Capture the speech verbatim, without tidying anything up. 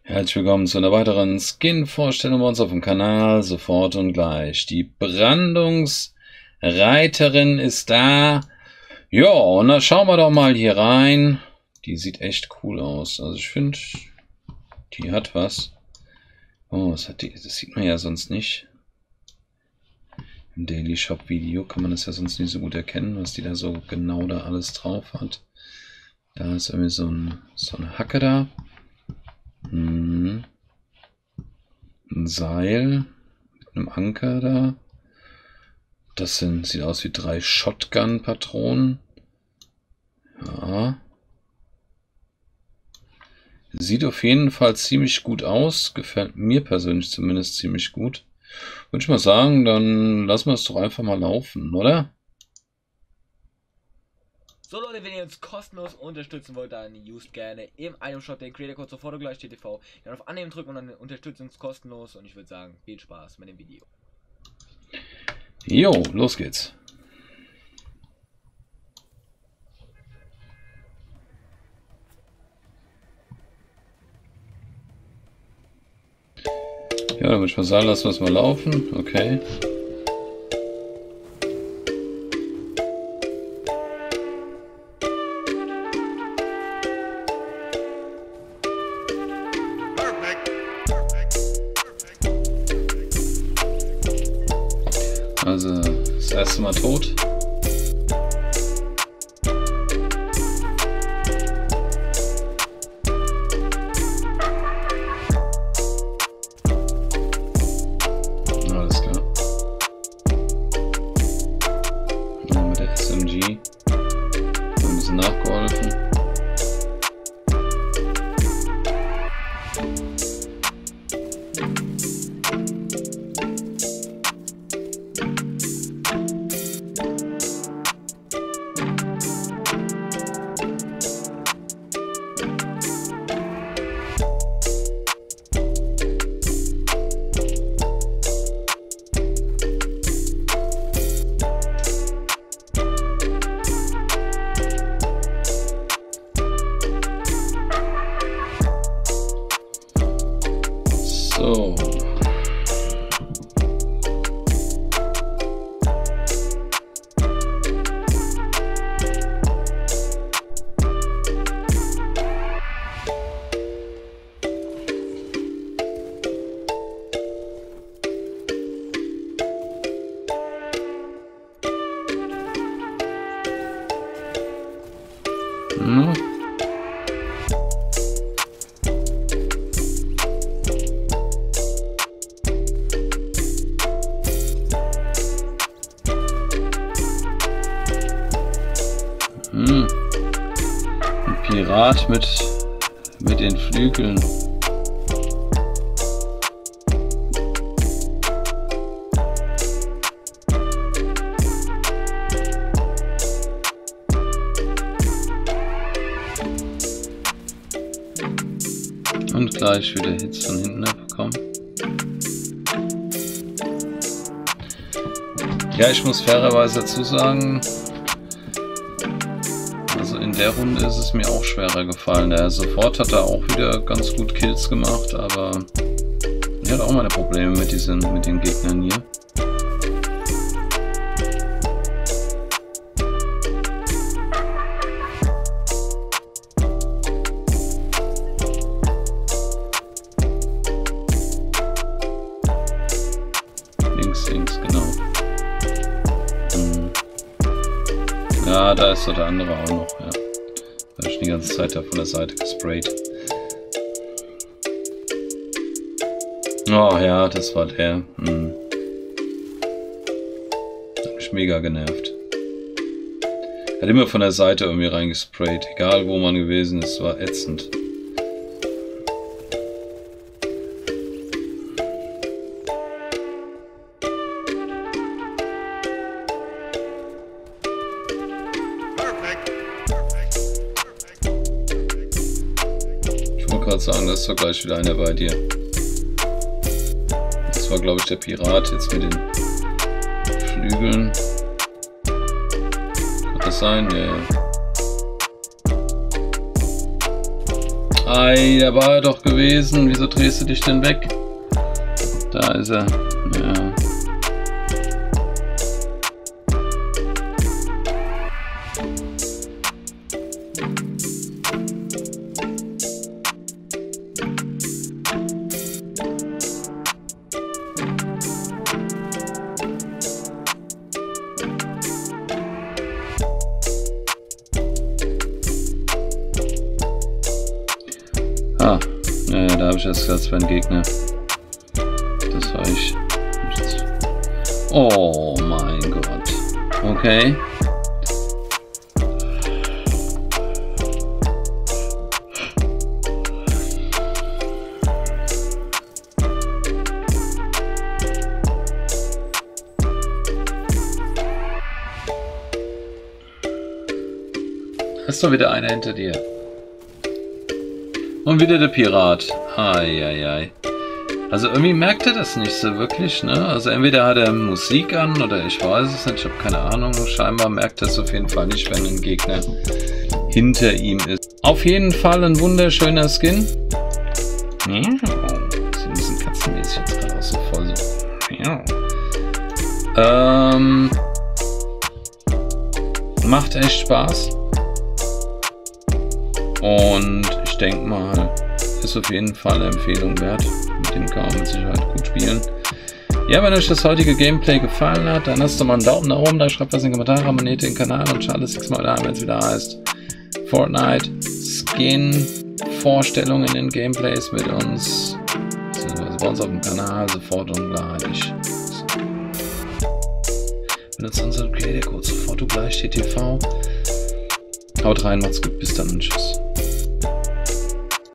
Herzlich willkommen zu einer weiteren Skin-Vorstellung bei uns auf dem Kanal. Sofort und gleich. Die Brandungsreiterin ist da. Ja, und dann schauen wir doch mal hier rein. Die sieht echt cool aus. Also ich finde, die hat was. Oh, was hat die? Das sieht man ja sonst nicht. Im Daily Shop Video kann man das ja sonst nicht so gut erkennen, was die da so genau da alles drauf hat. Da ist irgendwie so, ein, so eine Hacke da. Hm. Ein Seil mit einem Anker da. Das sind, sieht aus wie drei Shotgun-Patronen. Ja. Sieht auf jeden Fall ziemlich gut aus. Gefällt mir persönlich zumindest ziemlich gut. Würde ich mal sagen, dann lassen wir es doch einfach mal laufen, oder? So Leute, wenn ihr uns kostenlos unterstützen wollt, dann used gerne im Itemshop den Creator Code sofort gleich T V. Dann auf Annehmen drücken und dann unterstützt uns kostenlos. Und ich würde sagen, viel Spaß mit dem Video. Jo, los geht's. Ja, dann würde ich mal sagen, lassen wir es mal laufen. Okay. Also, das erste Mal tot. Alles klar. Ja, mit der S M G ein bisschen nachgeholfen. So. Hm. Hm. Ein Pirat mit, mit den Flügeln. Und gleich wieder Hits von hinten abbekommen. Ja, ich muss fairerweise dazu sagen, also in der Runde ist es mir auch schwerer gefallen. Der sofort hat er auch wieder ganz gut Kills gemacht, aber er hat auch meine Probleme mit diesen, mit den Gegnern hier. Links, links, genau. Hm. Ja, da ist so der andere auch noch, ja. Da ist die ganze Zeit da von der Seite gesprayt. Oh ja, das war der. Hm. Hat mich mega genervt. Hat immer von der Seite irgendwie reingesprayt. Egal wo man gewesen ist, war ätzend. Ich wollte gerade sagen, das ist doch gleich wieder einer bei dir. Das war, glaube ich, der Pirat jetzt mit den Flügeln. Kann das sein? Ja, ja. Ei, der war er doch gewesen. Wieso drehst du dich denn weg? Da ist er. Ja. Ah, ja, da habe ich erst gesagt, es war ein Gegner. Das war ich. Oh mein Gott. Okay. Hast du wieder einer hinter dir? Und wieder der Pirat. Eieiei. Also irgendwie merkt er das nicht so wirklich, ne? Also entweder hat er Musik an oder ich weiß es nicht, ich habe keine Ahnung. Scheinbar merkt er es auf jeden Fall nicht, wenn ein Gegner hinter ihm ist. Auf jeden Fall ein wunderschöner Skin. Ja. Sieht ein bisschen katzenmäßig jetzt gerade aus, so voll so. Ja. Ähm, macht echt Spaß. Und ich denke mal, ist auf jeden Fall eine Empfehlung wert. Mit dem kann man mit Sicherheit gut spielen. Ja, wenn euch das heutige Gameplay gefallen hat, dann lasst doch mal einen Daumen nach oben da, schreibt was in die Kommentare, abonniert den Kanal und schaut das nächste Mal da, wenn es wieder heißt Fortnite Skin Vorstellungen in Gameplays mit uns. Beziehungsweise bei uns auf dem Kanal sofort und gleich. Benutzt unseren Creator Code sofort und gleich T T V. Haut rein, macht's gut, bis dann und tschüss.